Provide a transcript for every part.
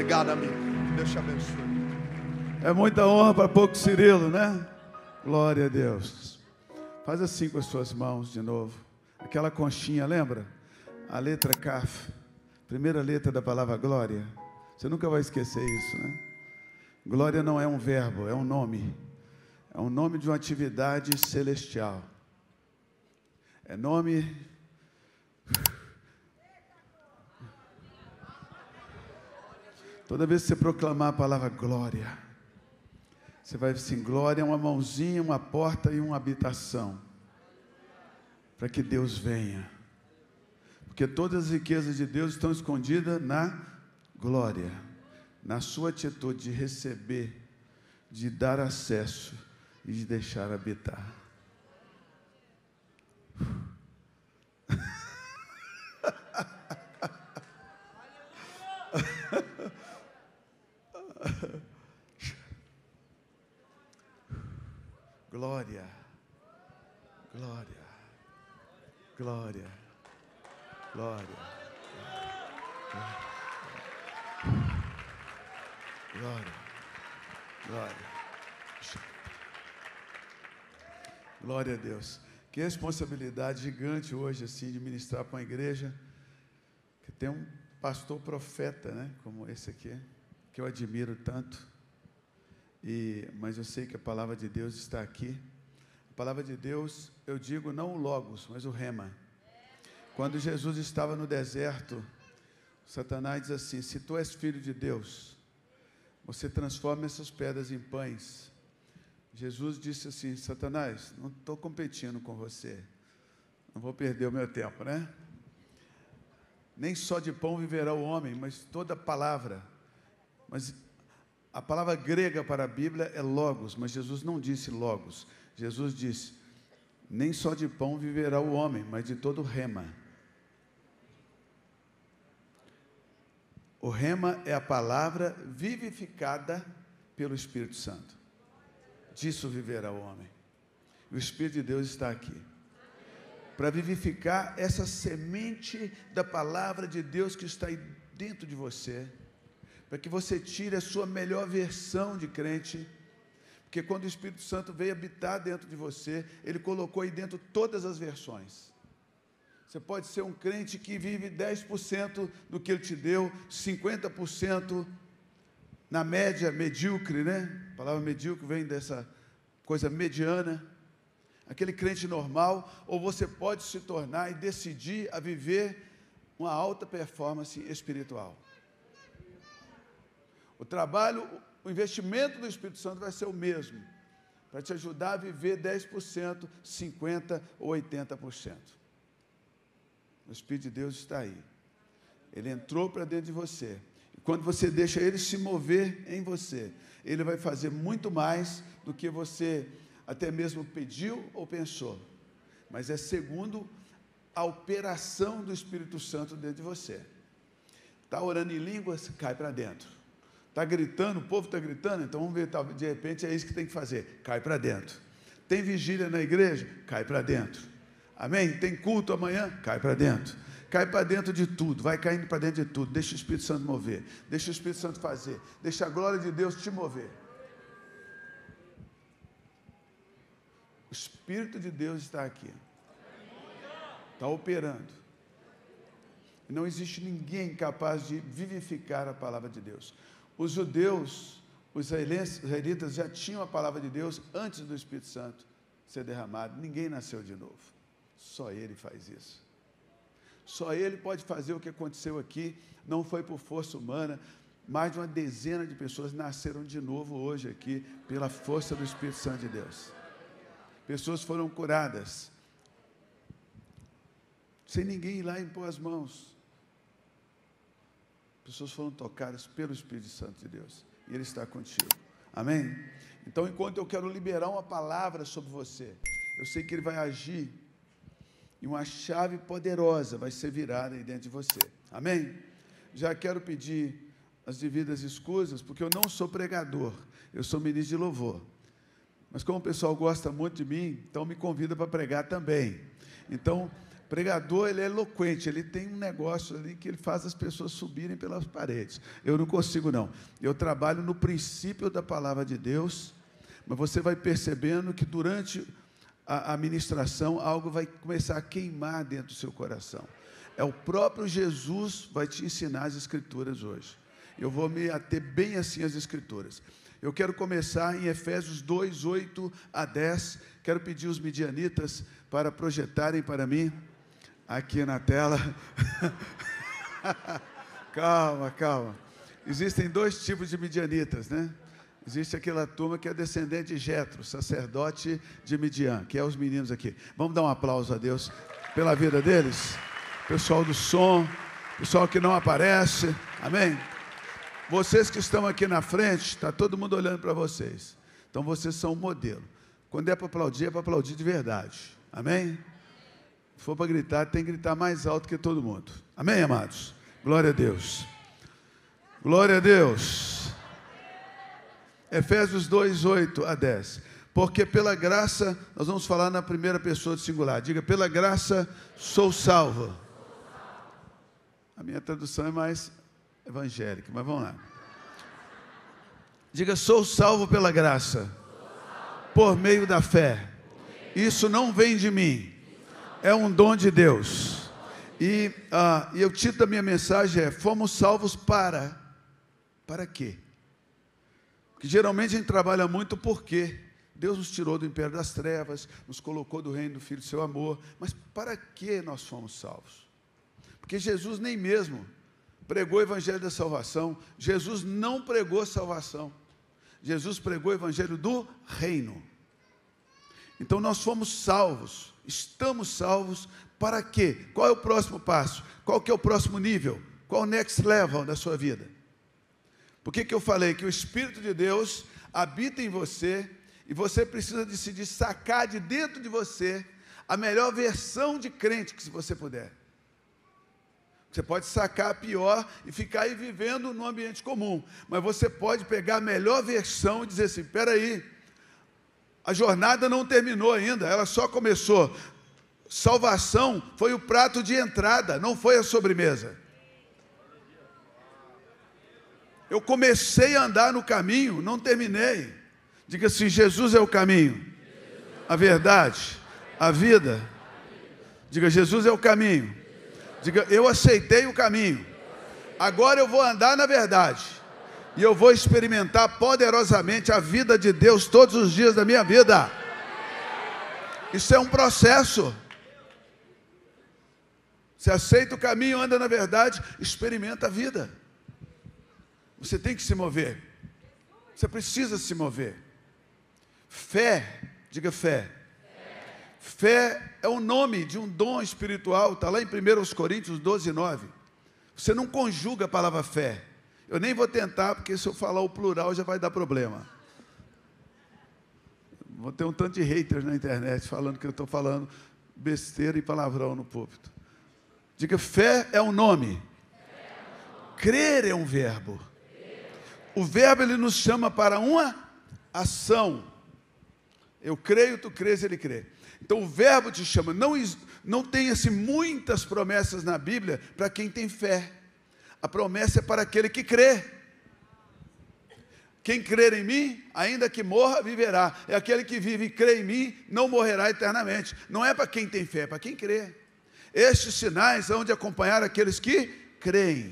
Obrigado, amigo. Deus te abençoe. É muita honra para pouco Cirilo, né? Glória a Deus. Faz assim com as suas mãos de novo. Aquela conchinha, lembra? A letra CAF, primeira letra da palavra glória. Você nunca vai esquecer isso, né? Glória não é um verbo, é um nome. É um nome de uma atividade celestial. É nome... Toda vez que você proclamar a palavra glória, você vai assim, glória é uma mãozinha, uma porta e uma habitação. Para que Deus venha. Porque todas as riquezas de Deus estão escondidas na glória. Na sua atitude de receber, de dar acesso e de deixar habitar. Glória, glória, glória, glória, glória, glória. Glória a Deus. Que responsabilidade gigante hoje, assim, de ministrar para uma igreja que tem um pastor profeta, né, como esse aqui, que eu admiro tanto. Mas eu sei que a palavra de Deus está aqui. A palavra de Deus, eu digo não o Logos, mas o Rema. Quando Jesus estava no deserto, Satanás diz assim: se tu és filho de Deus, você transforma essas pedras em pães. Jesus disse assim: Satanás, não estou competindo com você, não vou perder o meu tempo, né? Nem só de pão viverá o homem, mas toda palavra. Mas a palavra grega para a Bíblia é logos, mas Jesus não disse logos. Jesus disse, nem só de pão viverá o homem, mas de todo rema. O rema é a palavra vivificada pelo Espírito Santo. Disso viverá o homem. O Espírito de Deus está aqui para vivificar essa semente da palavra de Deus que está aí dentro de você, para que você tire a sua melhor versão de crente, porque quando o Espírito Santo veio habitar dentro de você, Ele colocou aí dentro todas as versões. Você pode ser um crente que vive 10% do que Ele te deu, 50% na média, medíocre, né? A palavra medíocre vem dessa coisa mediana, aquele crente normal, ou você pode se tornar e decidir a viver uma alta performance espiritual. O trabalho, o investimento do Espírito Santo vai ser o mesmo, para te ajudar a viver 10%, 50% ou 80%. O Espírito de Deus está aí. Ele entrou para dentro de você. E quando você deixa Ele se mover em você, Ele vai fazer muito mais do que você até mesmo pediu ou pensou. Mas é segundo a operação do Espírito Santo dentro de você. Está orando em línguas? Cai para dentro. Está gritando, o povo está gritando, então vamos ver, de repente é isso que tem que fazer, cai para dentro. Tem vigília na igreja? Cai para dentro. Amém? Tem culto amanhã? Cai para dentro. Cai para dentro de tudo, vai caindo para dentro de tudo, deixa o Espírito Santo mover, deixa o Espírito Santo fazer, deixa a glória de Deus te mover. O Espírito de Deus está aqui, está operando. Não existe ninguém capaz de vivificar a palavra de Deus. Os judeus, os israelitas já tinham a palavra de Deus antes do Espírito Santo ser derramado. Ninguém nasceu de novo. Só Ele faz isso. Só Ele pode fazer o que aconteceu aqui. Não foi por força humana. Mais de uma dezena de pessoas nasceram de novo hoje aqui pela força do Espírito Santo de Deus. Pessoas foram curadas sem ninguém ir lá impor as mãos. Pessoas foram tocadas pelo Espírito Santo de Deus. E Ele está contigo. Amém? Então, enquanto eu quero liberar uma palavra sobre você, eu sei que Ele vai agir e uma chave poderosa vai ser virada aí dentro de você. Amém? Já quero pedir as devidas escusas, porque eu não sou pregador, eu sou ministro de louvor. Mas como o pessoal gosta muito de mim, então me convida para pregar também. Então, Pregador, ele é eloquente, ele tem um negócio ali que ele faz as pessoas subirem pelas paredes. Eu não consigo, não. Eu trabalho no princípio da palavra de Deus, mas você vai percebendo que durante a ministração, algo vai começar a queimar dentro do seu coração. É o próprio Jesus vai te ensinar as Escrituras hoje. Eu vou me ater bem assim às Escrituras. Eu quero começar em Efésios 2, 8 a 10. Quero pedir os midianitas para projetarem para mim, aqui na tela. Calma, calma. Existem dois tipos de midianitas, né? Existe aquela turma que é descendente de Jetro, sacerdote de Midian, que é os meninos aqui. Vamos dar um aplauso a Deus pela vida deles. Pessoal do som, pessoal que não aparece, amém? Vocês que estão aqui na frente, está todo mundo olhando para vocês. Então vocês são um modelo. Quando é para aplaudir de verdade, amém? Se for para gritar, tem que gritar mais alto que todo mundo. Amém, amados? Glória a Deus. Glória a Deus. Efésios 2, 8 a 10. Porque pela graça, nós vamos falar na primeira pessoa do singular. Diga, pela graça sou salvo. A minha tradução é mais evangélica, mas vamos lá. Diga, sou salvo pela graça, por meio da fé. Isso não vem de mim, é um dom de Deus. E o título da minha mensagem é: fomos salvos para quê? Porque geralmente a gente trabalha muito porque Deus nos tirou do império das trevas, nos colocou do reino do Filho do seu amor. Mas para que nós fomos salvos? Porque Jesus nem mesmo pregou o evangelho da salvação. Jesus não pregou salvação. Jesus pregou o evangelho do reino. Então nós fomos salvos, estamos salvos para quê? Qual é o próximo passo? Qual que é o próximo nível? Qual o next level da sua vida? Por que eu falei que o Espírito de Deus habita em você e você precisa decidir sacar de dentro de você a melhor versão de crente que você puder. Você pode sacar a pior e ficar aí vivendo no ambiente comum, mas você pode pegar a melhor versão e dizer assim: espera aí, a jornada não terminou ainda, ela só começou. Salvação foi o prato de entrada, não foi a sobremesa. Eu comecei a andar no caminho, não terminei. Diga assim: Jesus é o caminho, a verdade, a vida. Diga: Jesus é o caminho. Diga: eu aceitei o caminho. Agora eu vou andar na verdade. E eu vou experimentar poderosamente a vida de Deus todos os dias da minha vida. Isso é um processo. Você aceita o caminho, anda na verdade, experimenta a vida. Você tem que se mover. Você precisa se mover. Fé, diga fé. Fé é o nome de um dom espiritual, está lá em 1 Coríntios 12, 9. Você não conjuga a palavra fé. Eu nem vou tentar, porque se eu falar o plural já vai dar problema. Vou ter um tanto de haters na internet falando que eu estou falando besteira e palavrão no púlpito. Diga, fé é um nome. Crer é um verbo. O verbo, ele nos chama para uma ação. Eu creio, tu crês, ele crê. Então o verbo te chama. Não tem assim muitas promessas na Bíblia para quem tem fé. A promessa é para aquele que crê. Quem crer em mim, ainda que morra, viverá. É aquele que vive e crê em mim, não morrerá eternamente. Não é para quem tem fé, é para quem crê. Estes sinais hão de acompanhar aqueles que creem.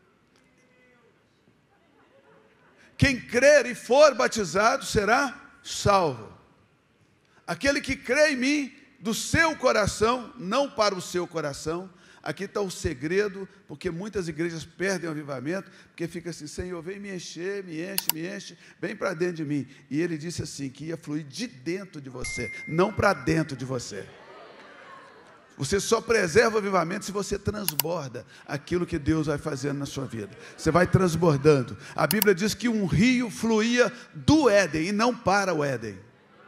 Quem crer e for batizado será salvo. Aquele que crê em mim, do seu coração, não para o seu coração. Aqui está o segredo, porque muitas igrejas perdem o avivamento, porque fica assim: Senhor, vem me encher, me enche, vem para dentro de mim. E ele disse assim, que ia fluir de dentro de você, não para dentro de você. Você só preserva o avivamento se você transborda aquilo que Deus vai fazendo na sua vida. Você vai transbordando. A Bíblia diz que um rio fluía do Éden e não para o Éden.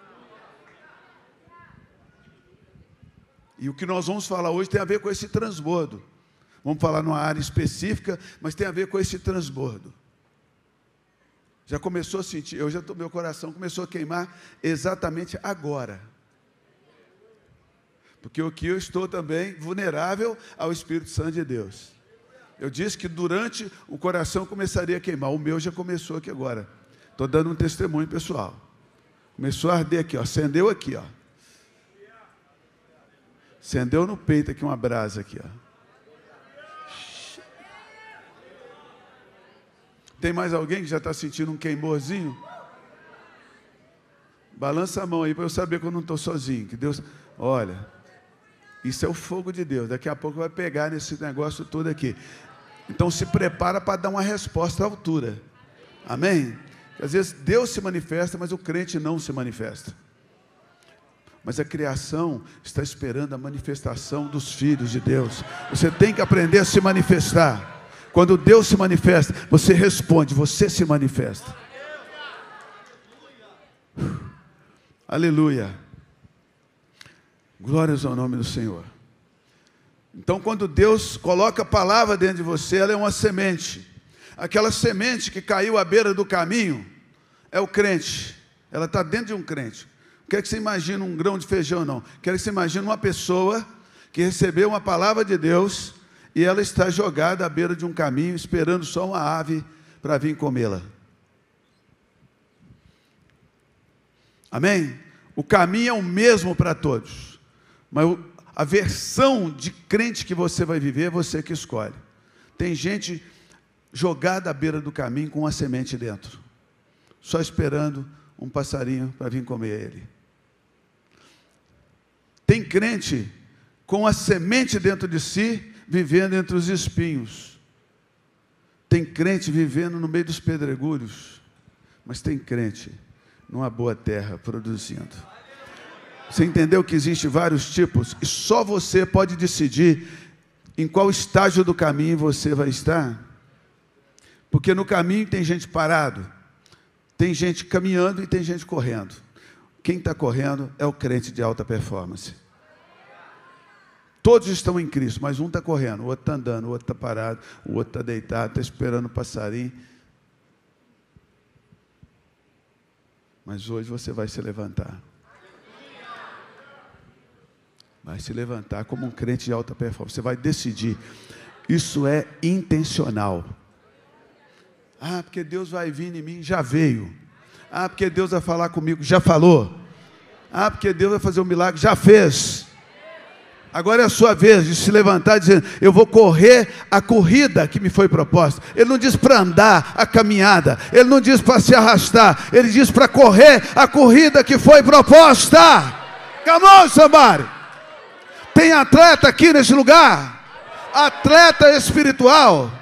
E o que nós vamos falar hoje tem a ver com esse transbordo. Vamos falar numa área específica, mas tem a ver com esse transbordo. Já começou a sentir, meu coração começou a queimar exatamente agora. Porque aqui eu estou também vulnerável ao Espírito Santo de Deus. Eu disse que durante o coração começaria a queimar. O meu já começou aqui agora. Estou dando um testemunho pessoal. Começou a arder aqui, ó. Acendeu aqui, ó. Acendeu no peito aqui uma brasa aqui, ó. Tem mais alguém que já está sentindo um queimorzinho? Balança a mão aí para eu saber que eu não estou sozinho. Que Deus, olha, isso é o fogo de Deus. Daqui a pouco vai pegar nesse negócio todo aqui. Então se prepara para dar uma resposta à altura. Amém? Às vezes Deus se manifesta, mas o crente não se manifesta. Mas a criação está esperando a manifestação dos filhos de Deus. Você tem que aprender a se manifestar. Quando Deus se manifesta, você responde, você se manifesta. Aleluia. Glórias ao nome do Senhor. Então, quando Deus coloca a palavra dentro de você, ela é uma semente. Aquela semente que caiu à beira do caminho é o crente. Ela está dentro de um crente. Não quero que você imagine um grão de feijão, não. Quero que você imagine uma pessoa que recebeu uma palavra de Deus e ela está jogada à beira de um caminho, esperando só uma ave para vir comê-la. Amém? O caminho é o mesmo para todos, mas a versão de crente que você vai viver é você que escolhe. Tem gente jogada à beira do caminho com uma semente dentro, só esperando um passarinho para vir comer ele. Tem crente com a semente dentro de si, vivendo entre os espinhos. Tem crente vivendo no meio dos pedregulhos, mas tem crente numa boa terra produzindo. Você entendeu que existem vários tipos e só você pode decidir em qual estágio do caminho você vai estar? Porque no caminho tem gente parado, tem gente caminhando e tem gente correndo. Quem está correndo é o crente de alta performance. Todos estão em Cristo, mas um está correndo, o outro está andando, o outro está parado, o outro está deitado, está esperando o passarinho. Mas hoje você vai se levantar. Vai se levantar como um crente de alta performance. Você vai decidir. Isso é intencional. Ah, porque Deus vai vir em mim, já veio. Ah, porque Deus vai falar comigo, já falou. Ah, porque Deus vai fazer um milagre, já fez. Agora é a sua vez de se levantar dizendo, eu vou correr a corrida que me foi proposta. Ele não diz para andar a caminhada, ele não diz para se arrastar, ele diz para correr a corrida que foi proposta. Come on, somebody. Tem atleta aqui nesse lugar, atleta espiritual.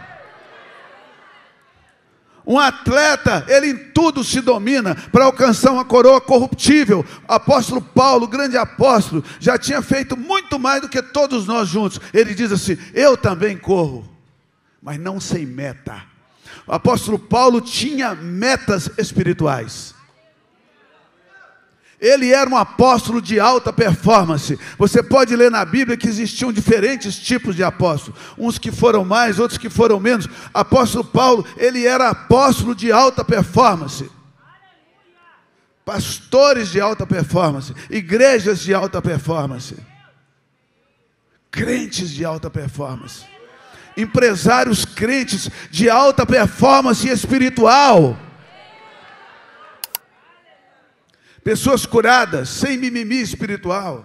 Um atleta, ele em tudo se domina para alcançar uma coroa corruptível. O apóstolo Paulo, o grande apóstolo, já tinha feito muito mais do que todos nós juntos. Ele diz assim, eu também corro, mas não sem meta. O apóstolo Paulo tinha metas espirituais. Ele era um apóstolo de alta performance. Você pode ler na Bíblia que existiam diferentes tipos de apóstolos. Uns que foram mais, outros que foram menos. Apóstolo Paulo, ele era apóstolo de alta performance. Pastores de alta performance. Igrejas de alta performance. Crentes de alta performance. Empresários crentes de alta performance espiritual. Pessoas curadas, sem mimimi espiritual.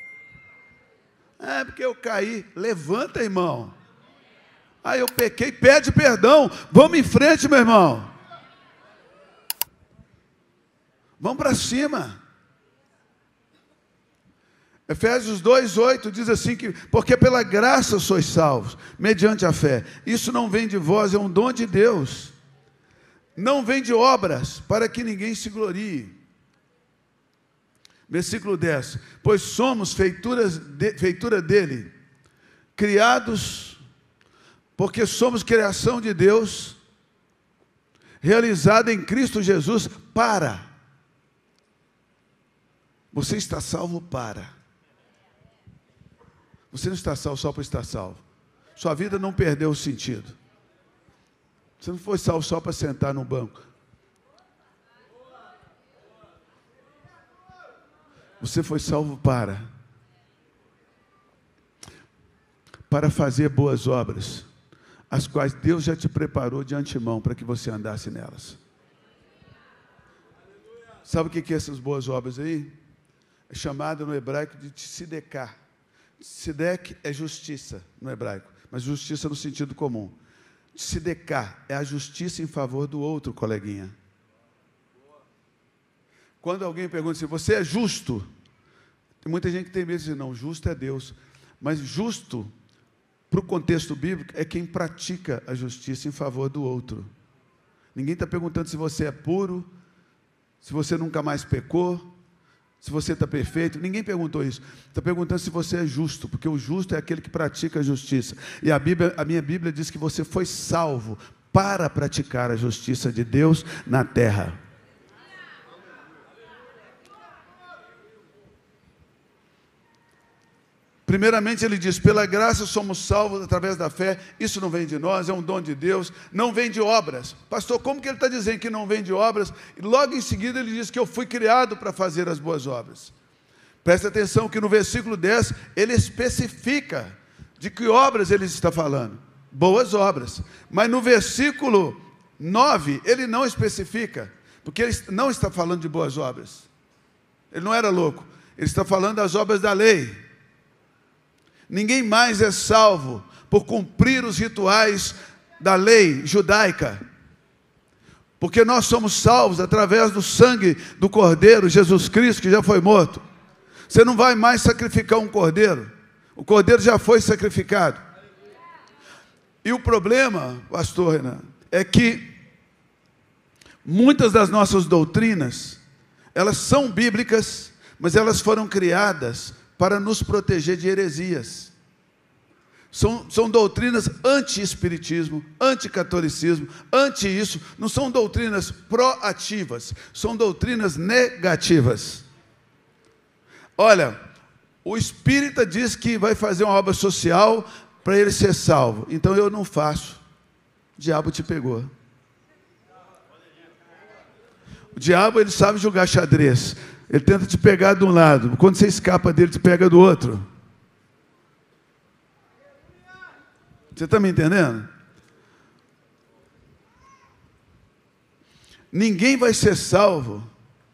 É porque eu caí. Levanta, irmão. Ah, eu pequei, pede perdão. Vamos em frente, meu irmão. Vamos para cima. Efésios 2:8 diz assim que, porque pela graça sois salvos, mediante a fé. Isso não vem de vós, é um dom de Deus. Não vem de obras, para que ninguém se glorie. Versículo 10, pois somos feitura dele, criados, porque somos criação de Deus, realizada em Cristo Jesus para. Você está salvo para. Você não está salvo só para estar salvo. Sua vida não perdeu o sentido. Você não foi salvo só para sentar no banco. Você foi salvo para. para fazer boas obras, as quais Deus já te preparou de antemão para que você andasse nelas. Sabe o que é essas boas obras aí? É chamado no hebraico de tsidekah. Tsidek é justiça no hebraico, mas justiça no sentido comum. Tsidekah é a justiça em favor do outro, coleguinha. Quando alguém pergunta assim, você é justo? Tem muita gente que tem medo de dizer, não, justo é Deus. Mas justo, para o contexto bíblico, é quem pratica a justiça em favor do outro. Ninguém está perguntando se você é puro, se você nunca mais pecou, se você está perfeito. Ninguém perguntou isso. Está perguntando se você é justo, porque o justo é aquele que pratica a justiça. E a minha Bíblia diz que você foi salvo para praticar a justiça de Deus na terra. Primeiramente ele diz, pela graça somos salvos através da fé, isso não vem de nós, é um dom de Deus, não vem de obras. Pastor, como que ele está dizendo que não vem de obras? E logo em seguida ele diz que eu fui criado para fazer as boas obras. Presta atenção que no versículo 10, ele especifica de que obras ele está falando. Boas obras. Mas no versículo 9, ele não especifica, porque ele não está falando de boas obras. Ele não era louco, ele está falando das obras da lei. Ninguém mais é salvo por cumprir os rituais da lei judaica, porque nós somos salvos através do sangue do Cordeiro, Jesus Cristo, que já foi morto. Você não vai mais sacrificar um cordeiro, o cordeiro já foi sacrificado. E o problema, pastor Renan, é que muitas das nossas doutrinas, elas são bíblicas, mas elas foram criadas para nos proteger de heresias. São doutrinas anti-espiritismo, anti-catolicismo, anti-isso. Não são doutrinas proativas, são doutrinas negativas. Olha, o espírita diz que vai fazer uma obra social para ele ser salvo. Então eu não faço. O diabo te pegou. O diabo, ele sabe jogar xadrez. Ele tenta te pegar de um lado. Quando você escapa dele, te pega do outro. Você está me entendendo? Ninguém vai ser salvo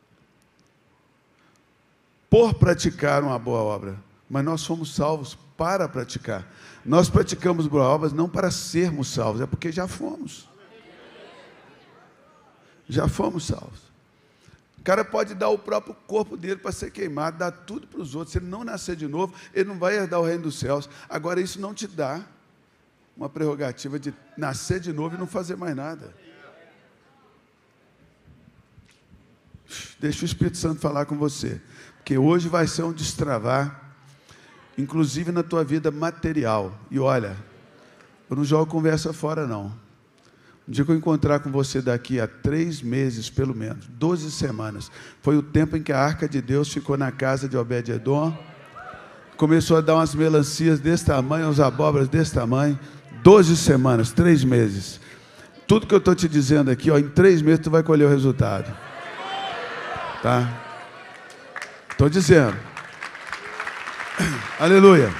por praticar uma boa obra. Mas nós somos salvos para praticar. Nós praticamos boas obras não para sermos salvos. É porque já fomos. Já fomos salvos. O cara pode dar o próprio corpo dele para ser queimado, dar tudo para os outros. Se ele não nascer de novo, ele não vai herdar o reino dos céus. Agora, isso não te dá uma prerrogativa de nascer de novo e não fazer mais nada. Deixa o Espírito Santo falar com você. Porque hoje vai ser um destravar, inclusive na tua vida material. E olha, eu não jogo conversa fora, não. Um dia que eu encontrar com você daqui a 3 meses, pelo menos, 12 semanas, foi o tempo em que a arca de Deus ficou na casa de Obed-Edom, começou a dar umas melancias desse tamanho, umas abóboras desse tamanho, 12 semanas, 3 meses. Tudo que eu estou te dizendo aqui, ó, em 3 meses tu vai colher o resultado. Tá? Estou dizendo. Aleluia.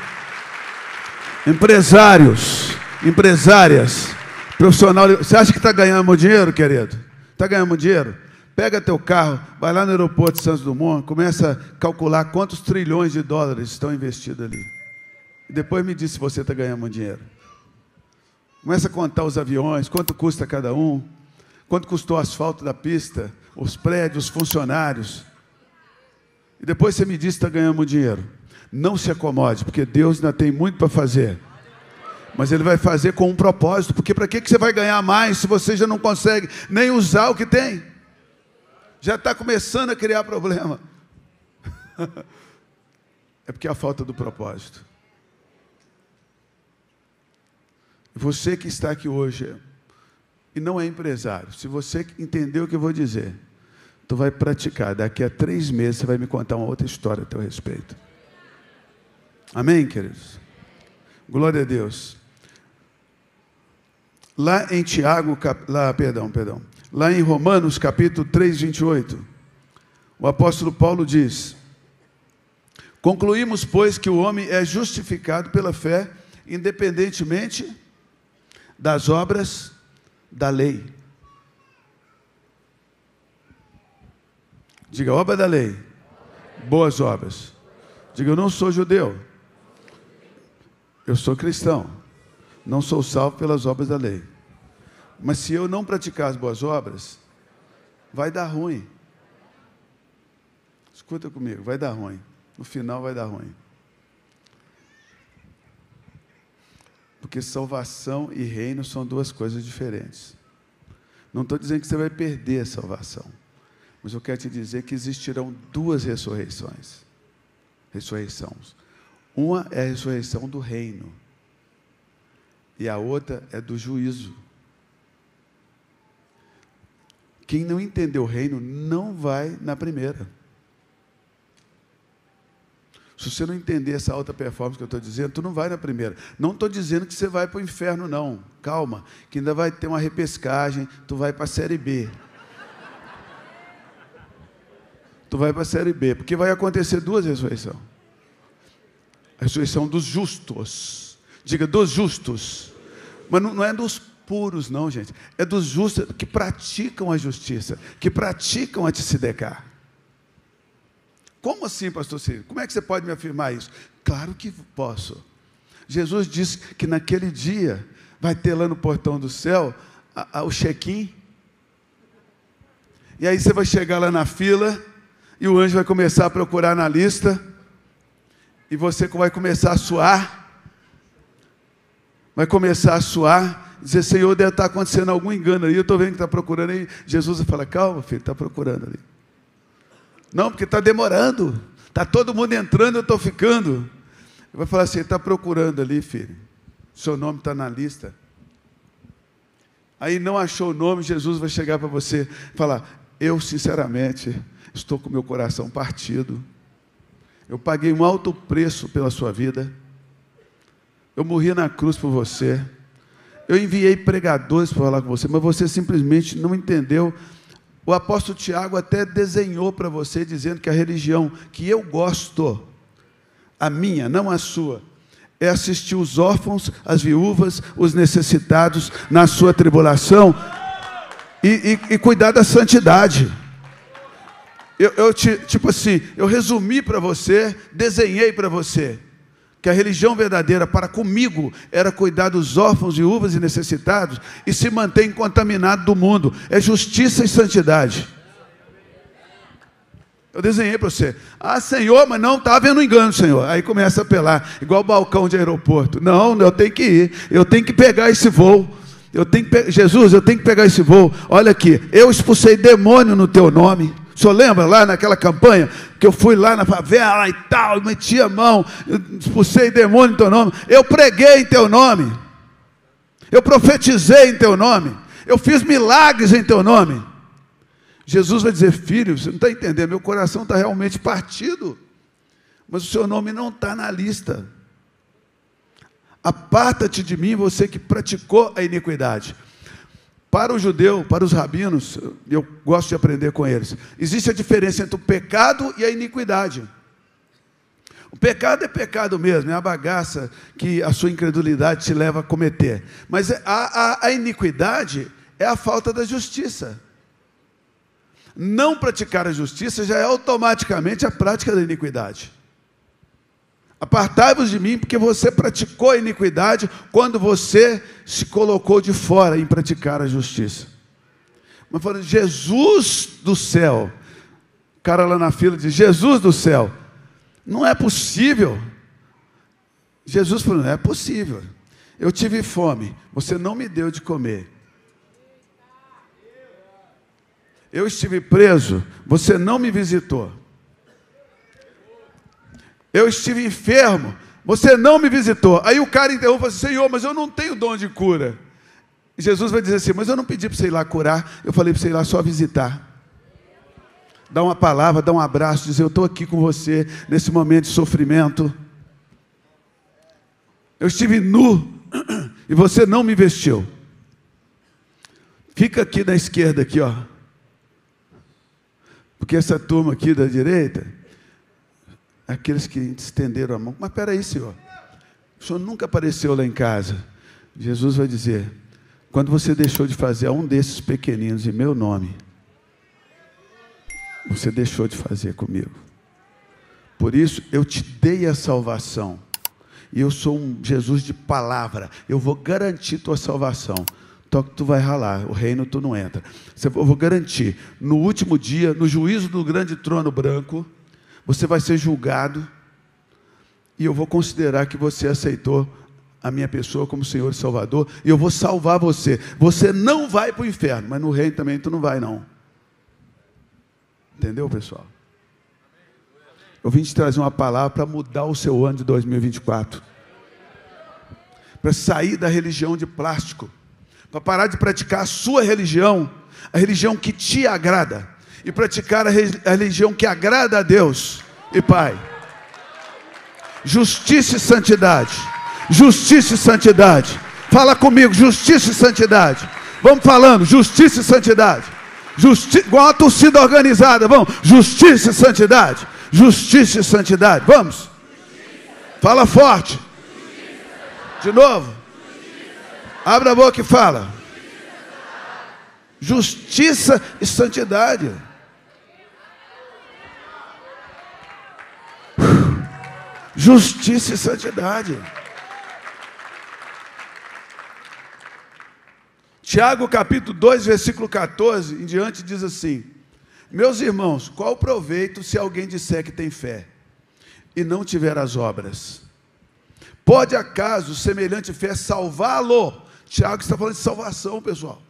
Empresários, empresárias, profissional, você acha que está ganhando dinheiro, querido? Está ganhando dinheiro? Pega teu carro, vai lá no aeroporto de Santos Dumont, começa a calcular quantos trilhões de dólares estão investidos ali. E depois me diz se você está ganhando dinheiro. Começa a contar os aviões, quanto custa cada um, quanto custou o asfalto da pista, os prédios, os funcionários. E depois você me diz se está ganhando dinheiro. Não se acomode, porque Deus ainda tem muito para fazer. Mas Ele vai fazer com um propósito, porque para que você vai ganhar mais se você já não consegue nem usar o que tem? Já está começando a criar problema. É porque é a falta do propósito. Você que está aqui hoje e não é empresário, se você entendeu o que eu vou dizer, tu vai praticar. Daqui a 3 meses você vai me contar uma outra história a teu respeito. Amém, queridos? Glória a Deus. Lá em lá em Romanos capítulo 3, 28, o apóstolo Paulo diz: concluímos, pois, que o homem é justificado pela fé independentemente das obras da lei. Diga, obra da lei. Boas obras. Diga, eu não sou judeu. Eu sou cristão. Não sou salvo pelas obras da lei. Mas se eu não praticar as boas obras, vai dar ruim. Escuta comigo, vai dar ruim. No final vai dar ruim. Porque salvação e reino são duas coisas diferentes. Não estou dizendo que você vai perder a salvação. Mas eu quero te dizer que existirão duas ressurreições. Uma é a ressurreição do reino. E a outra é do juízo. Quem não entendeu o reino não vai na primeira. Se você não entender essa alta performance que eu estou dizendo, tu não vai na primeira. Não estou dizendo que você vai para o inferno, não. Calma, que ainda vai ter uma repescagem, tu vai para a série B. Tu vai para a série B, porque vai acontecer duas ressurreições. A ressurreição dos justos. Diga, dos justos. Mas não é dos puros, não, gente. É dos justos que praticam a justiça, que praticam a tzedakah. Como assim, pastor Ciro? Como é que você pode me afirmar isso? Claro que posso. Jesus disse que naquele dia vai ter lá no portão do céu o check-in. E aí você vai chegar lá na fila e o anjo vai começar a procurar na lista e você vai começar a suar. Vai começar a suar, dizer, Senhor, deve estar acontecendo algum engano ali, eu estou vendo que está procurando aí. Jesus vai falar, calma, filho, está procurando ali. Não, porque está demorando. Está todo mundo entrando, eu estou ficando. Ele vai falar assim, está procurando ali, filho. Seu nome está na lista. Aí não achou o nome, Jesus vai chegar para você e falar, eu sinceramente estou com meu coração partido. Eu paguei um alto preço pela sua vida. Eu morri na cruz por você. Eu enviei pregadores para falar com você, mas você simplesmente não entendeu. O apóstolo Tiago até desenhou para você, dizendo que a religião que eu gosto, a minha, não a sua, é assistir os órfãos, as viúvas, os necessitados na sua tribulação e cuidar da santidade. Eu resumi para você, desenhei para você, que a religião verdadeira para comigo era cuidar dos órfãos, viúvas e necessitados e se manter incontaminado do mundo. É justiça e santidade. Eu desenhei para você. Ah, Senhor, mas não está havendo engano, Senhor. Aí começa a apelar, igual balcão de aeroporto. Não, eu tenho que ir, eu tenho que pegar esse voo. Jesus, eu tenho que pegar esse voo. Olha aqui, eu expulsei demônio no teu nome. O senhor lembra lá naquela campanha que eu fui lá na favela e tal, meti a mão, expulsei demônio em teu nome, eu preguei em teu nome, eu profetizei em teu nome, eu fiz milagres em teu nome. Jesus vai dizer, filho, você não está entendendo, meu coração está realmente partido, mas o seu nome não está na lista. Aparta-te de mim, você que praticou a iniquidade. Para o judeu, para os rabinos, eu gosto de aprender com eles, existe a diferença entre o pecado e a iniquidade. O pecado é pecado mesmo, é a bagaça que a sua incredulidade te leva a cometer. Mas a iniquidade é a falta da justiça. Não praticar a justiça já é automaticamente a prática da iniquidade. Apartai-vos de mim, porque você praticou a iniquidade quando você se colocou de fora em praticar a justiça. Mas falando, Jesus do céu, o cara lá na fila diz, Jesus do céu, não é possível. Jesus falou, não é possível. Eu tive fome, você não me deu de comer. Eu estive preso, você não me visitou. Eu estive enfermo, você não me visitou. Aí o cara interrompe e fala assim, Senhor, mas eu não tenho dom de cura. E Jesus vai dizer assim, mas eu não pedi para você ir lá curar, eu falei para você ir lá só visitar. Dar uma palavra, dar um abraço, dizer, eu estou aqui com você nesse momento de sofrimento. Eu estive nu e você não me vestiu. Fica aqui na esquerda, aqui, ó. Porque essa turma aqui da direita, aqueles que estenderam a mão. Mas espera aí, Senhor. O senhor nunca apareceu lá em casa. Jesus vai dizer: quando você deixou de fazer a um desses pequeninos em meu nome, você deixou de fazer comigo. Por isso eu te dei a salvação. E eu sou um Jesus de palavra. Eu vou garantir tua salvação. Só que tu vai ralar, o reino tu não entra. Eu vou garantir, no último dia, no juízo do grande trono branco, você vai ser julgado, e eu vou considerar que você aceitou a minha pessoa como Senhor e Salvador, e eu vou salvar você. Você não vai para o inferno, mas no reino também tu não vai não. Entendeu, pessoal? Eu vim te trazer uma palavra para mudar o seu ano de 2024. Para sair da religião de plástico. Para parar de praticar a sua religião, a religião que te agrada, e praticar a religião que agrada a Deus e Pai. Justiça e santidade. Justiça e santidade. Fala comigo, justiça e santidade. Vamos falando, justiça e santidade. Igual a torcida organizada, vamos. Justiça e santidade. Justiça e santidade. Vamos. Fala forte. De novo. Abra a boca e fala. Justiça e santidade. Justiça e santidade. Tiago capítulo 2, versículo 14 em diante diz assim: meus irmãos, qual o proveito se alguém disser que tem fé e não tiver as obras? Pode acaso semelhante fé salvá-lo? Tiago está falando de salvação, pessoal.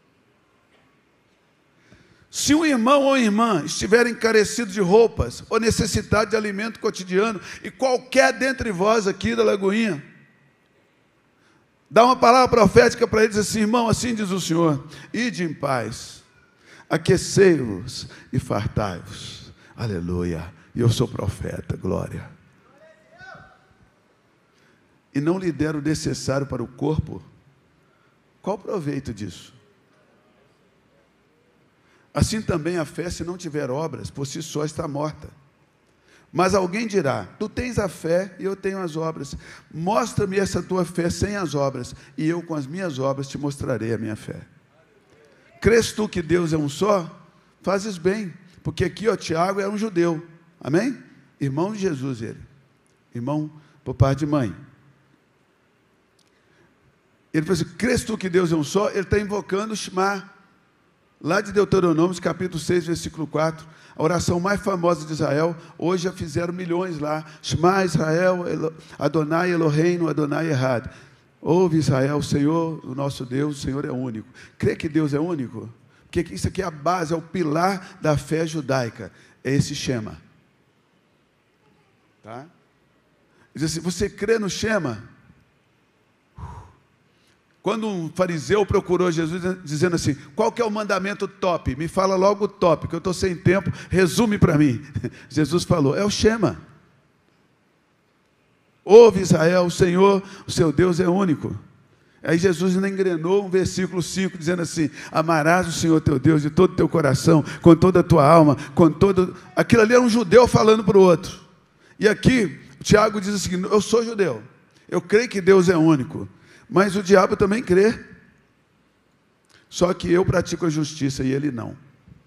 Se um irmão ou irmã estiver encarecido de roupas ou necessitado de alimento cotidiano, e qualquer dentre vós aqui da Lagoinha dá uma palavra profética para ele, diz assim: irmão, assim diz o Senhor, ide em paz, aquecei-vos e fartai-vos. Aleluia. E eu sou profeta, glória. E não lhe der o necessário para o corpo, qual o proveito disso? Assim também a fé, se não tiver obras, por si só está morta. Mas alguém dirá: tu tens a fé e eu tenho as obras. Mostra-me essa tua fé sem as obras, e eu com as minhas obras te mostrarei a minha fé. Crês tu que Deus é um só? Fazes bem, porque aqui, ó, Tiago era um judeu, amém? Irmão de Jesus ele, irmão por parte de mãe. Ele falou assim: crês tu que Deus é um só? Ele está invocando o Shema, lá de Deuteronômio, capítulo 6, versículo 4, a oração mais famosa de Israel. Hoje já fizeram milhões lá. Shema Israel, Adonai Eloheinu, Adonai Echad. Ouve Israel, o Senhor, o nosso Deus, o Senhor é único. Crê que Deus é único? Porque isso aqui é a base, é o pilar da fé judaica. É esse Shema. Tá? Diz assim: você crê no Shema? Quando um fariseu procurou Jesus dizendo assim: qual que é o mandamento top? Me fala logo o top, que eu estou sem tempo, resume para mim. Jesus falou: é o Shema. Ouve Israel, o Senhor, o seu Deus é único. Aí Jesus ainda engrenou um versículo 5, dizendo assim: amarás o Senhor teu Deus de todo o teu coração, com toda a tua alma, com todo... Aquilo ali era um judeu falando para o outro. E aqui, Tiago diz o seguinte: eu sou judeu, eu creio que Deus é único, mas o diabo também crê. Só que eu pratico a justiça e ele não.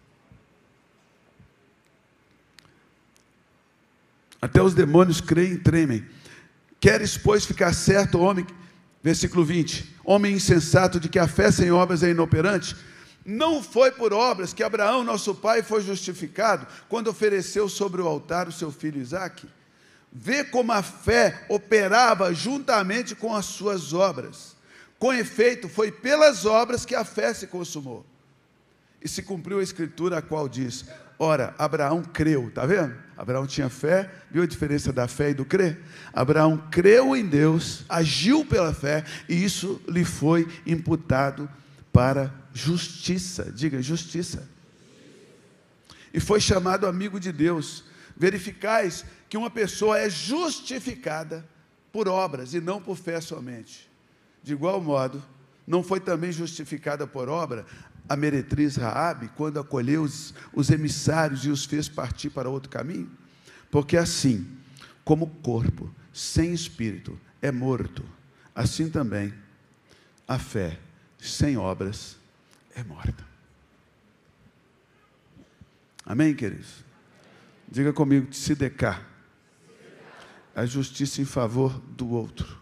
Até os demônios creem e tremem. Queres, pois, ficar certo, homem, versículo 20, homem insensato, de que a fé sem obras é inoperante? Não foi por obras que Abraão, nosso pai, foi justificado, quando ofereceu sobre o altar o seu filho Isaque? Vê como a fé operava juntamente com as suas obras. Com efeito, foi pelas obras que a fé se consumou. E se cumpriu a escritura, a qual diz: ora, Abraão creu, está vendo? Abraão tinha fé, viu a diferença da fé e do crer? Abraão creu em Deus, agiu pela fé, e isso lhe foi imputado para justiça. Diga, justiça. E foi chamado amigo de Deus. Verificais que uma pessoa é justificada por obras e não por fé somente. De igual modo, não foi também justificada por obra a meretriz Raabe, quando acolheu os emissários e os fez partir para outro caminho? Porque assim, como o corpo sem espírito é morto, assim também a fé sem obras é morta. Amém, queridos? Diga comigo, tzedekah, a justiça em favor do outro.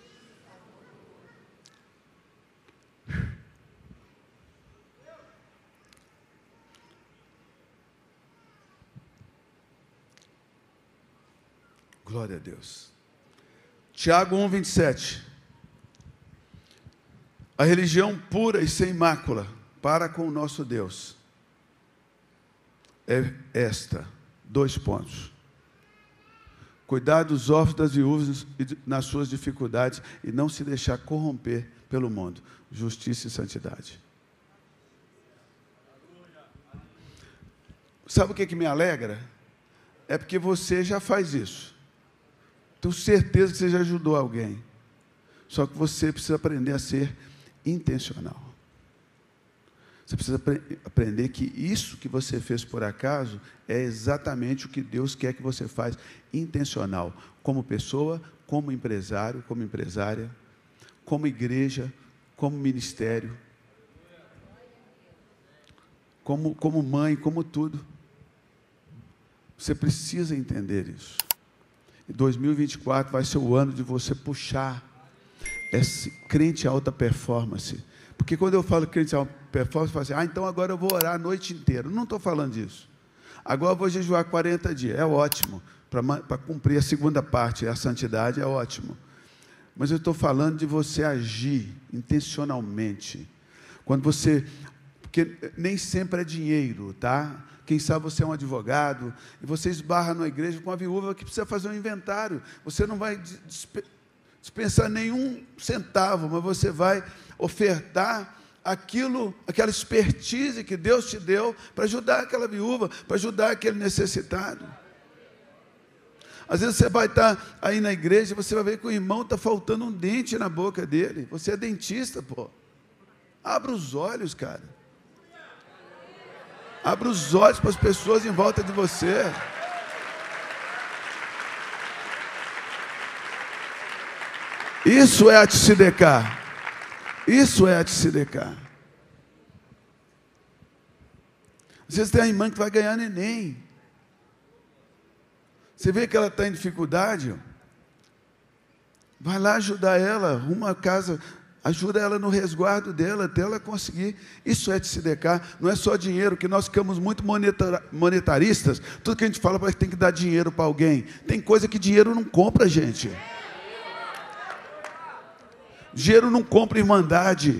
Glória a Deus. Tiago 1:27. A religião pura e sem mácula para com o nosso Deus é esta, 2 pontos. Cuidar dos órfãos, das viúvas nas suas dificuldades e não se deixar corromper pelo mundo. Justiça e santidade. Sabe o que me alegra? É porque você já faz isso. Tenho certeza que você já ajudou alguém. Só que você precisa aprender a ser intencional. Você precisa aprender que isso que você fez por acaso é exatamente o que Deus quer que você faça, intencional, como pessoa, como empresário, como empresária, como igreja, como ministério, como mãe, como tudo. Você precisa entender isso. E 2024 vai ser o ano de você puxar esse crente alta performance. Porque quando eu falo crente alta performance, eu falo assim, então agora eu vou orar a noite inteira. Não estou falando disso. Agora eu vou jejuar 40 dias. É ótimo. Para cumprir a segunda parte, a santidade, é ótimo. Mas eu estou falando de você agir intencionalmente. Quando você... Porque nem sempre é dinheiro, tá? Quem sabe você é um advogado, e você esbarra numa igreja com uma viúva que precisa fazer um inventário. Você não vai dispensar nenhum centavo, mas você vai ofertar aquela expertise que Deus te deu para ajudar aquela viúva, para ajudar aquele necessitado. Às vezes você vai estar aí na igreja, você vai ver que o irmão está faltando um dente na boca dele. Você é dentista, pô. Abra os olhos, cara. Abra os olhos para as pessoas em volta de você. Isso é a tzedekah. Isso é a tzedekah. Às vezes tem uma irmã que vai ganhar neném. Você vê que ela está em dificuldade, vai lá ajudar ela, arruma a casa, ajuda ela no resguardo dela, até ela conseguir. Isso é tzedekah, não é só dinheiro, que nós ficamos muito monetaristas. Tudo que a gente fala parece que tem que dar dinheiro para alguém. Tem coisa que dinheiro não compra, gente. Dinheiro não compra irmandade.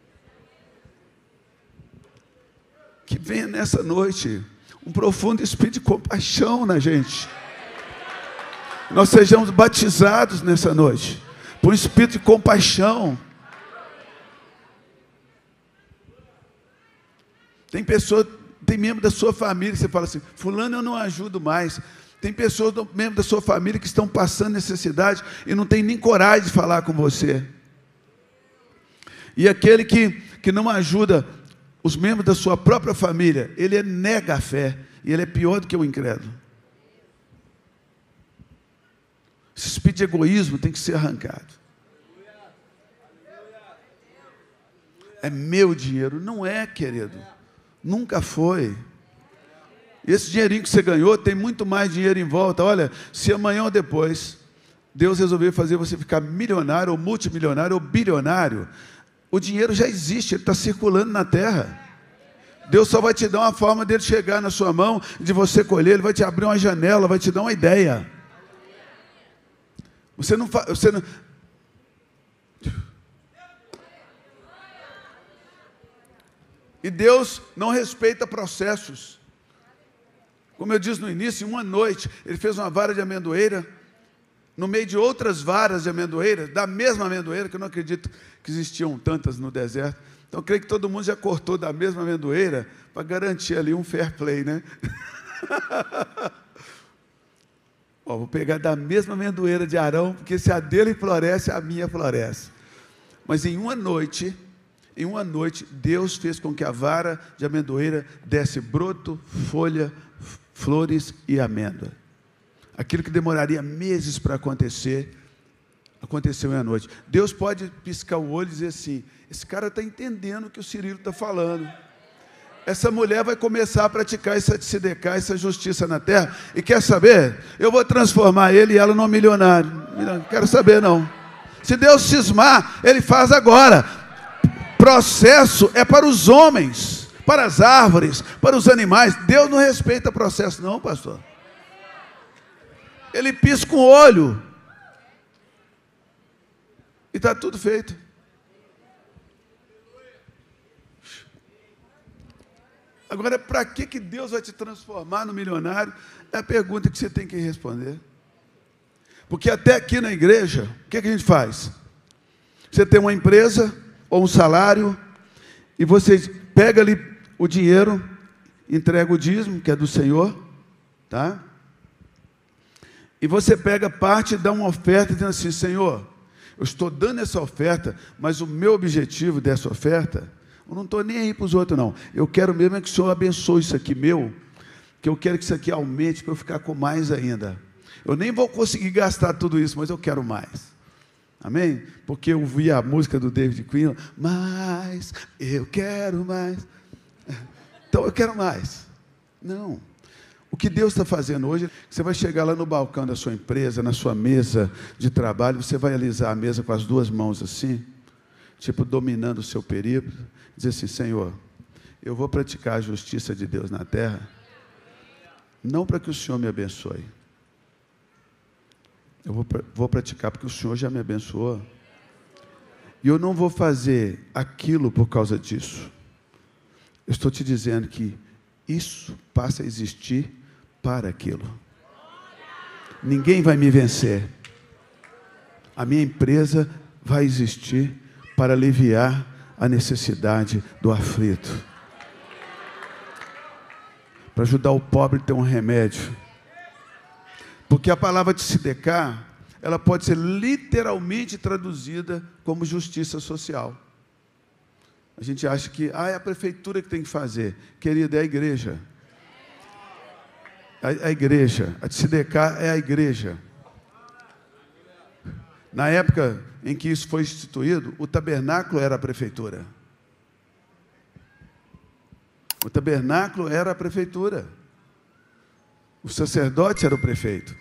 Que venha nessa noite um profundo espírito de compaixão na gente. Nós sejamos batizados nessa noite por um espírito de compaixão. Tem pessoa, tem membro da sua família que você fala assim, fulano eu não ajudo mais. Tem pessoas, membros da sua família que estão passando necessidade e não tem nem coragem de falar com você. E aquele que não ajuda os membros da sua própria família, ele nega a fé e ele é pior do que o incrédulo. Esse espírito de egoísmo tem que ser arrancado. É meu dinheiro. Não é, querido. Nunca foi. Esse dinheirinho que você ganhou, tem muito mais dinheiro em volta. Olha, se amanhã ou depois Deus resolver fazer você ficar milionário, ou multimilionário, ou bilionário, o dinheiro já existe, ele está circulando na terra. Deus só vai te dar uma forma dele chegar na sua mão, de você colher, ele vai te abrir uma janela, vai te dar uma ideia. Você não... E Deus não respeita processos. Como eu disse no início, em uma noite, ele fez uma vara de amendoeira, no meio de outras varas de amendoeira, da mesma amendoeira, que eu não acredito que existiam tantas no deserto. Então, eu creio que todo mundo já cortou da mesma amendoeira, para garantir ali um fair play, né? Vou pegar da mesma amendoeira de Arão, porque se a dele floresce, a minha floresce. Mas em uma noite, Deus fez com que a vara de amendoeira desse broto, folha, flores e amêndoa. Aquilo que demoraria meses para acontecer, Aconteceu à noite. Deus pode piscar o olho e dizer assim: esse cara está entendendo o que o Cirilo está falando. Essa mulher vai começar a praticar essa tzedekah, essa justiça na terra. E quer saber? Eu vou transformar ele e ela num milionário. Não quero saber, não. Se Deus cismar, Ele faz agora. Processo é para os homens, para as árvores, para os animais. Deus não respeita processo, não, pastor. Ele pisca o olho e está tudo feito. Agora, para que Deus vai te transformar no milionário? É a pergunta que você tem que responder. Porque até aqui na igreja, o que a gente faz? Você tem uma empresa ou um salário, e você pega ali o dinheiro, entrega o dízimo, que é do Senhor, tá? E você pega parte e dá uma oferta, dizendo assim: Senhor, eu estou dando essa oferta, mas o meu objetivo dessa oferta, eu não estou nem aí para os outros, não. Eu quero mesmo é que o Senhor abençoe isso aqui meu, que eu quero que isso aqui aumente para eu ficar com mais ainda. Eu nem vou conseguir gastar tudo isso, mas eu quero mais. Amém? Porque eu vi a música do David Queen, mas eu quero mais. Então eu quero mais. Não. O que Deus está fazendo hoje, você vai chegar lá no balcão da sua empresa, na sua mesa de trabalho, você vai alisar a mesa com as duas mãos assim, tipo dominando o seu perímetro, dizer assim: Senhor, eu vou praticar a justiça de Deus na terra, não para que o Senhor me abençoe. Eu vou praticar porque o Senhor já me abençoou. E eu não vou fazer aquilo por causa disso. Eu estou te dizendo que isso passa a existir para aquilo. Ninguém vai me vencer. A minha empresa vai existir para aliviar a necessidade do aflito, para ajudar o pobre a ter um remédio. Porque a palavra tzedekah, ela pode ser literalmente traduzida como justiça social. A gente acha que é a prefeitura que tem que fazer. Querida, é a igreja. A igreja. A tzedekah é a igreja. Na época em que isso foi instituído, o tabernáculo era a prefeitura. O tabernáculo era a prefeitura. O sacerdote era o prefeito.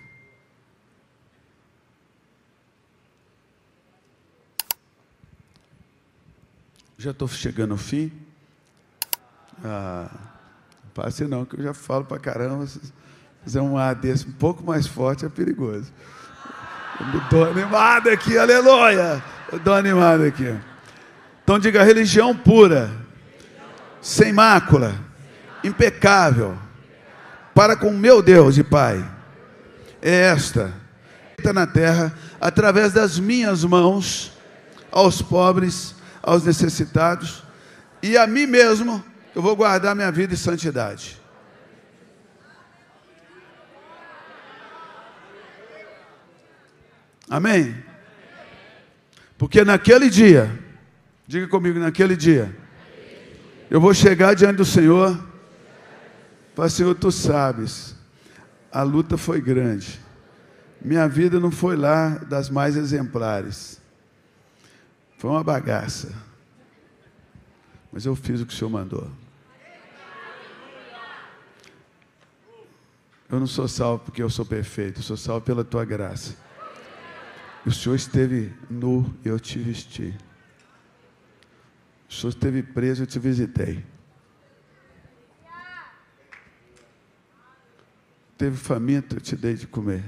Já estou chegando ao fim. Não passe não, que eu já falo para caramba. Se fizer um A desse um pouco mais forte, é perigoso. Eu estou animado aqui, aleluia. Eu estou animado aqui. Então diga: religião pura, sem mácula, impecável, para com meu Deus e Pai, é esta, feita na terra, através das minhas mãos, aos pobres, aos necessitados, e a mim mesmo, eu vou guardar minha vida em santidade. Amém? Porque naquele dia, diga comigo, naquele dia, eu vou chegar diante do Senhor, falar: Senhor, tu sabes, a luta foi grande, minha vida não foi lá das mais exemplares, foi uma bagaça, mas eu fiz o que o Senhor mandou. Eu não sou salvo porque eu sou perfeito, eu sou salvo pela tua graça. E o Senhor esteve nu e eu te vesti. O Senhor esteve preso e eu te visitei. Teve faminto, eu te dei de comer.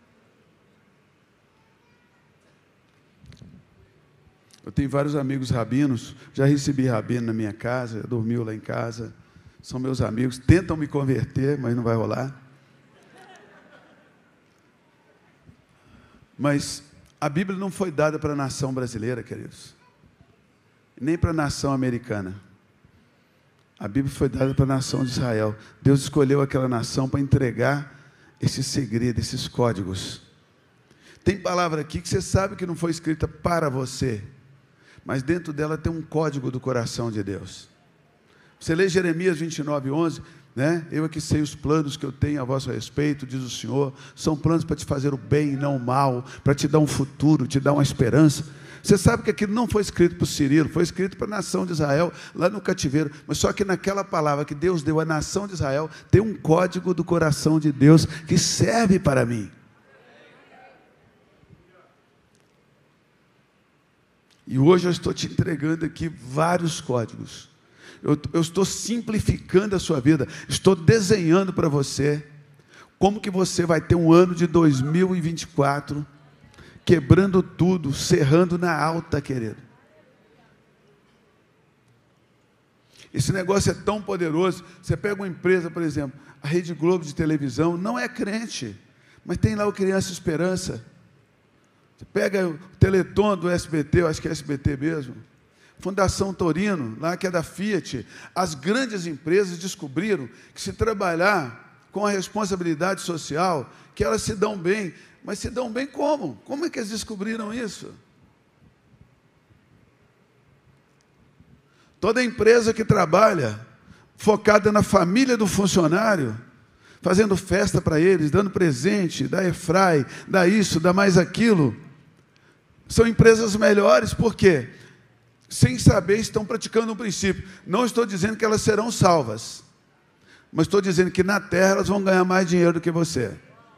Eu tenho vários amigos rabinos, já recebi rabino na minha casa, dormiu lá em casa, são meus amigos, tentam me converter, mas não vai rolar. Mas a Bíblia não foi dada para a nação brasileira, queridos, nem para a nação americana. A Bíblia foi dada para a nação de Israel. Deus escolheu aquela nação para entregar esse segredo, esses códigos. Tem palavra aqui que você sabe que não foi escrita para você, mas dentro dela tem um código do coração de Deus. Você lê Jeremias 29:11, né? Eu é que sei os planos que eu tenho a vosso respeito, diz o Senhor. São planos para te fazer o bem e não o mal, para te dar um futuro, te dar uma esperança. Você sabe que aquilo não foi escrito para o Cirilo, foi escrito para a nação de Israel, lá no cativeiro. Mas só que naquela palavra que Deus deu à nação de Israel, tem um código do coração de Deus que serve para mim. E hoje eu estou te entregando aqui vários códigos. Eu estou simplificando a sua vida. Estou desenhando para você como que você vai ter um ano de 2024 quebrando tudo, cerrando na alta, querido. Esse negócio é tão poderoso. Você pega uma empresa, por exemplo, a Rede Globo de televisão, não é crente, mas tem lá o Criança Esperança. Você pega o Teleton do SBT, eu acho que é SBT mesmo, Fundação Torino, lá que é da Fiat. As grandes empresas descobriram que se trabalhar com a responsabilidade social, que elas se dão bem. Mas se dão bem como? Como é que eles descobriram isso? Toda empresa que trabalha focada na família do funcionário, fazendo festa para eles, dando presente, dá airfry, dá isso, dá mais aquilo, são empresas melhores. Por quê? Sem saber, estão praticando um princípio. Não estou dizendo que elas serão salvas, mas estou dizendo que na terra elas vão ganhar mais dinheiro do que você.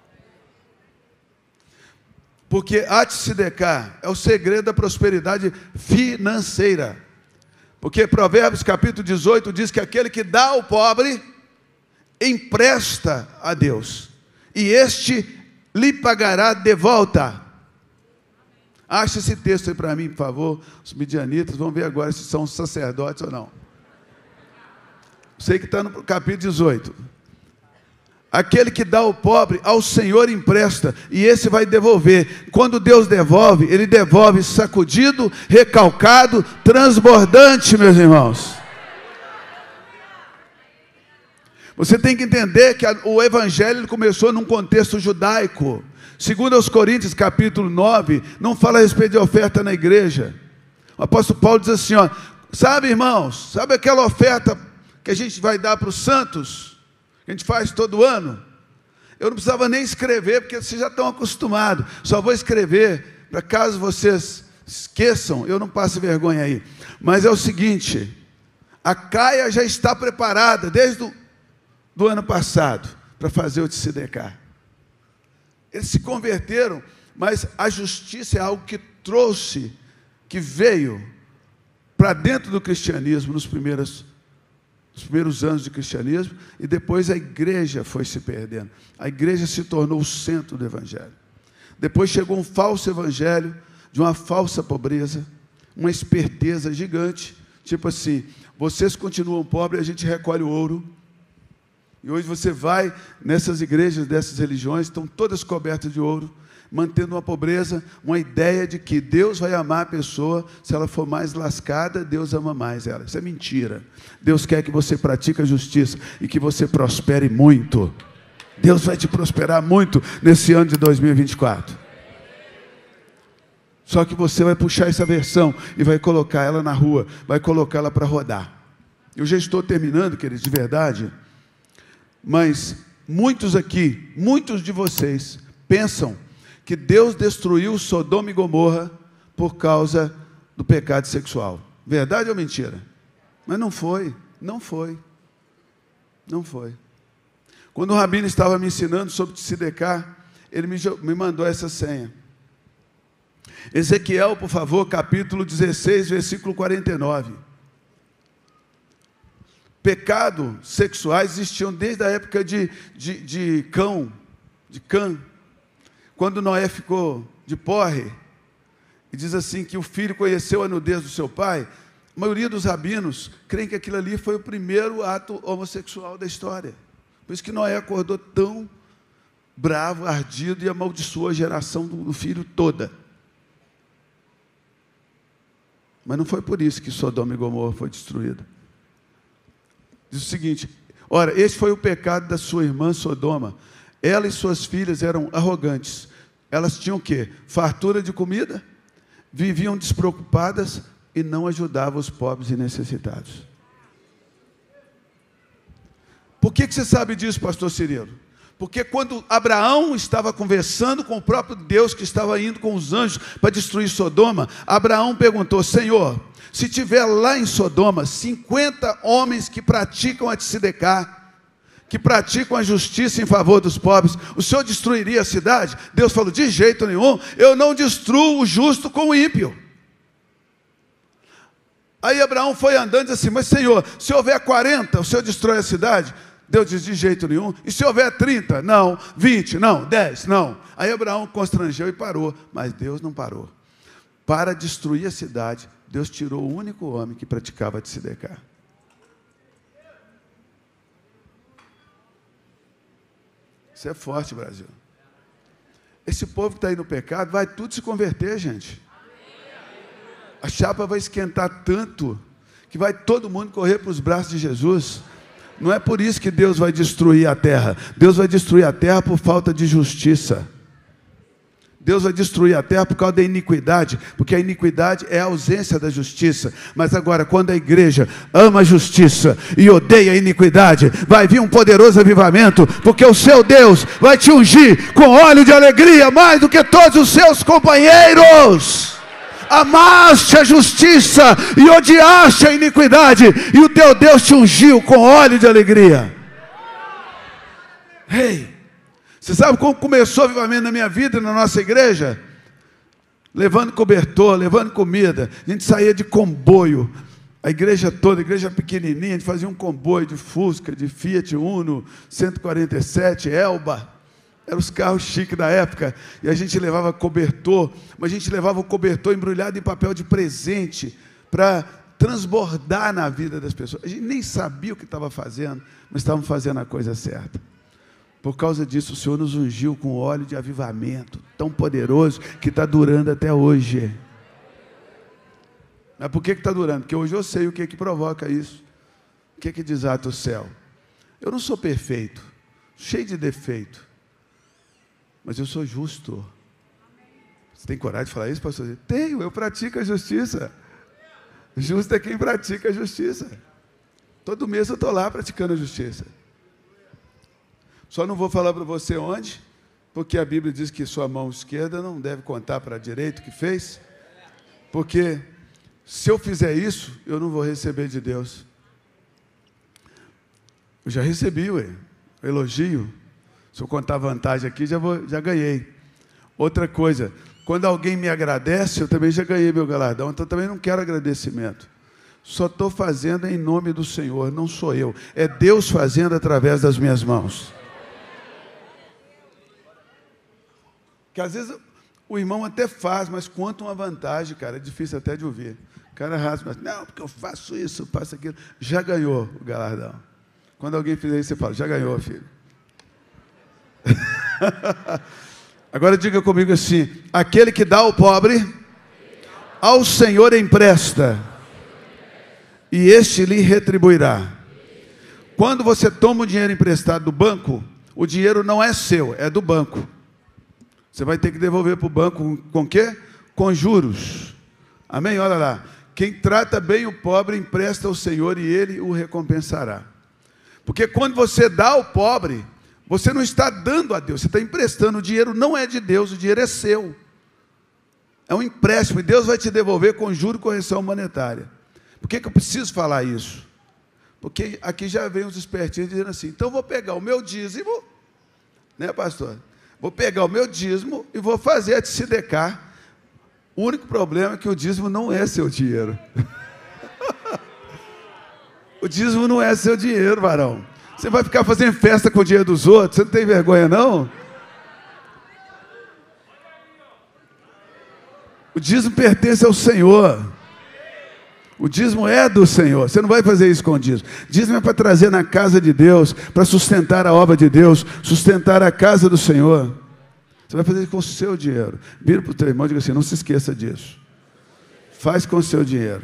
Porque Atzideká é o segredo da prosperidade financeira. Porque Provérbios capítulo 18 diz que aquele que dá ao pobre, empresta a Deus, e este lhe pagará de volta. Acha esse texto aí para mim, por favor. Os midianitas, vamos ver agora se são sacerdotes ou não. Sei que está no capítulo 18. Aquele que dá ao pobre, ao Senhor empresta, e esse vai devolver. Quando Deus devolve, Ele devolve sacudido, recalcado, transbordante, meus irmãos. Você tem que entender que o Evangelho começou num contexto judaico. Segundo aos Coríntios, capítulo 9, não fala a respeito de oferta na igreja. O apóstolo Paulo diz assim, ó, sabe, irmãos, sabe aquela oferta que a gente vai dar para os santos, que a gente faz todo ano? Eu não precisava nem escrever, porque vocês já estão acostumados. Só vou escrever, para caso vocês esqueçam, eu não passe vergonha aí. Mas é o seguinte, a Caia já está preparada, desde o ano passado, para fazer o Tzedeká. Eles se converteram, mas a justiça é algo que trouxe, que veio para dentro do cristianismo nos primeiros anos de cristianismo, e depois a igreja foi se perdendo. A igreja se tornou o centro do evangelho. Depois chegou um falso evangelho, de uma falsa pobreza, uma esperteza gigante, tipo assim, vocês continuam pobres, a gente recolhe o ouro. E hoje você vai nessas igrejas, dessas religiões, estão todas cobertas de ouro, mantendo uma pobreza, uma ideia de que Deus vai amar a pessoa, se ela for mais lascada, Deus ama mais ela. Isso é mentira. Deus quer que você pratique a justiça e que você prospere muito. Deus vai te prosperar muito nesse ano de 2024. Só que você vai puxar essa versão e vai colocar ela na rua, vai colocar ela para rodar. Eu já estou terminando, queridos, de verdade. Mas muitos aqui, muitos de vocês, pensam que Deus destruiu Sodoma e Gomorra por causa do pecado sexual. Verdade ou mentira? Mas não foi, não foi. Não foi. Quando o rabino estava me ensinando sobre Tzedeká, ele me mandou essa senha. Ezequiel, por favor, capítulo 16, versículo 49. Pecados sexuais existiam desde a época de Cã, quando Noé ficou de porre, e diz assim que o filho conheceu a nudez do seu pai. A maioria dos rabinos creem que aquilo ali foi o primeiro ato homossexual da história. Por isso que Noé acordou tão bravo, ardido, e amaldiçoou a geração do filho toda. Mas não foi por isso que Sodoma e Gomorra foi destruída. Diz o seguinte, ora, esse foi o pecado da sua irmã Sodoma. Ela e suas filhas eram arrogantes. Elas tinham o quê? Fartura de comida, viviam despreocupadas e não ajudavam os pobres e necessitados. Por que você sabe disso, pastor Cirilo? Porque quando Abraão estava conversando com o próprio Deus, que estava indo com os anjos para destruir Sodoma, Abraão perguntou: Senhor, se tiver lá em Sodoma 50 homens que praticam a tzedekah, que praticam a justiça em favor dos pobres, o Senhor destruiria a cidade? Deus falou: de jeito nenhum, eu não destruo o justo com o ímpio. Aí Abraão foi andando e disse assim: mas Senhor, se houver 40, o Senhor destrói a cidade? Deus diz: de jeito nenhum. E se houver 30? Não. 20? Não. 10? Não. Aí Abraão constrangeu e parou. Mas Deus não parou. Para destruir a cidade, Deus tirou o único homem que praticava tzedekah. Isso é forte, Brasil. Esse povo que está aí no pecado, vai tudo se converter, gente. A chapa vai esquentar tanto, que vai todo mundo correr para os braços de Jesus. Não é por isso que Deus vai destruir a terra. Deus vai destruir a terra por falta de justiça. Deus vai destruir a terra por causa da iniquidade, porque a iniquidade é a ausência da justiça. Mas agora, quando a igreja ama a justiça e odeia a iniquidade, vai vir um poderoso avivamento, porque o seu Deus vai te ungir com óleo de alegria mais do que todos os seus companheiros. Amaste a justiça e odiaste a iniquidade, e o teu Deus te ungiu com óleo de alegria. Hey, você sabe como começou o avivamento na minha vida e na nossa igreja? Levando cobertor, levando comida. A gente saía de comboio, a igreja toda, a igreja pequenininha, a gente fazia um comboio de Fusca, de Fiat Uno, 147, Elba. Eram os carros chiques da época, e a gente levava cobertor, mas a gente levava o cobertor embrulhado em papel de presente, para transbordar na vida das pessoas. A gente nem sabia o que estava fazendo, mas estávamos fazendo a coisa certa. Por causa disso, o Senhor nos ungiu com óleo de avivamento, tão poderoso, que está durando até hoje. Mas por que está durando? Porque hoje eu sei o que provoca isso. O que desata o céu? Eu não sou perfeito, cheio de defeito, mas eu sou justo. Você tem coragem de falar isso, pastor? Tenho, eu pratico a justiça. Justo é quem pratica a justiça. Todo mês eu estou lá praticando a justiça. Só não vou falar para você onde, porque a Bíblia diz que sua mão esquerda não deve contar para a direita o que fez. Porque se eu fizer isso, eu não vou receber de Deus. Eu já recebi, elogio. Se eu contar vantagem aqui, já ganhei. Outra coisa, quando alguém me agradece, eu também já ganhei meu galardão, então também não quero agradecimento. Só estou fazendo em nome do Senhor, não sou eu. É Deus fazendo através das minhas mãos. Que às vezes o irmão até faz, mas conta uma vantagem, cara, é difícil até de ouvir. O cara raspa, não, porque eu faço isso, eu faço aquilo. Já ganhou o galardão. Quando alguém fizer isso, você fala: já ganhou, filho. Agora diga comigo assim: aquele que dá ao pobre, ao Senhor empresta, e este lhe retribuirá. Quando você toma o dinheiro emprestado do banco, o dinheiro não é seu, é do banco. Você vai ter que devolver para o banco com o quê? Com juros. Amém? Olha lá. Quem trata bem o pobre empresta ao Senhor e Ele o recompensará. Porque quando você dá ao pobre, você não está dando a Deus, você está emprestando. O dinheiro não é de Deus, o dinheiro é seu. É um empréstimo e Deus vai te devolver com juro e correção monetária. Por que eu preciso falar isso? Porque aqui já vem os espertinhos dizendo assim: então vou pegar o meu dízimo, né, pastor? Vou pegar o meu dízimo e vou fazer a tzedekah. O único problema é que o dízimo não é seu dinheiro. O dízimo não é seu dinheiro, varão. Você vai ficar fazendo festa com o dinheiro dos outros? Você não tem vergonha, não? O dízimo pertence ao Senhor. O dízimo é do Senhor. Você não vai fazer isso com o dízimo. Dízimo é para trazer na casa de Deus, para sustentar a obra de Deus, sustentar a casa do Senhor. Você vai fazer isso com o seu dinheiro. Vira para o teu irmão e diga assim: não se esqueça disso. Faz com o seu dinheiro.